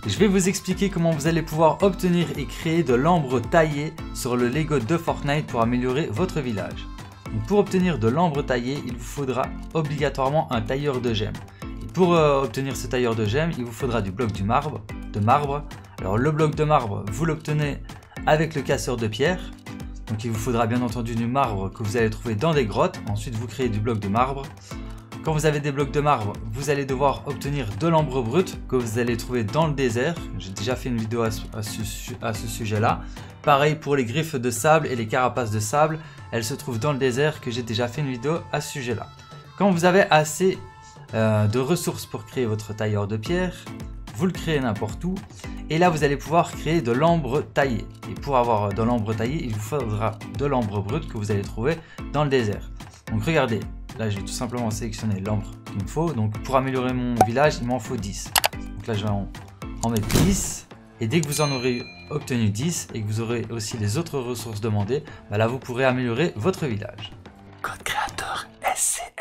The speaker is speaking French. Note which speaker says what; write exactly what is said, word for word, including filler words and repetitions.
Speaker 1: Je vais vous expliquer comment vous allez pouvoir obtenir et créer de l'ambre taillé sur le Lego de Fortnite pour améliorer votre village. Donc pour obtenir de l'ambre taillé, il vous faudra obligatoirement un tailleur de gemmes. Et pour euh, obtenir ce tailleur de gemmes, il vous faudra du bloc du marbre, de marbre. Alors le bloc de marbre, vous l'obtenez avec le casseur de pierre. Donc il vous faudra bien entendu du marbre que vous allez trouver dans des grottes. Ensuite vous créez du bloc de marbre. Quand vous avez des blocs de marbre, vous allez devoir obtenir de l'ambre brut que vous allez trouver dans le désert. J'ai déjà fait une vidéo à ce, à ce, à ce sujet-là. Pareil pour les griffes de sable et les carapaces de sable. Elles se trouvent dans le désert que j'ai déjà fait une vidéo à ce sujet-là. Quand vous avez assez euh, de ressources pour créer votre tailleur de pierre, vous le créez n'importe où. Et là, vous allez pouvoir créer de l'ambre taillé. Et pour avoir de l'ambre taillé, il vous faudra de l'ambre brut que vous allez trouver dans le désert. Donc regardez. Là, je vais tout simplement sélectionner l'ambre qu'il me faut. Donc, pour améliorer mon village, il m'en faut dix. Donc là, je vais en, en mettre dix. Et dès que vous en aurez obtenu dix et que vous aurez aussi les autres ressources demandées, bah là, vous pourrez améliorer votre village.
Speaker 2: Code créateur S C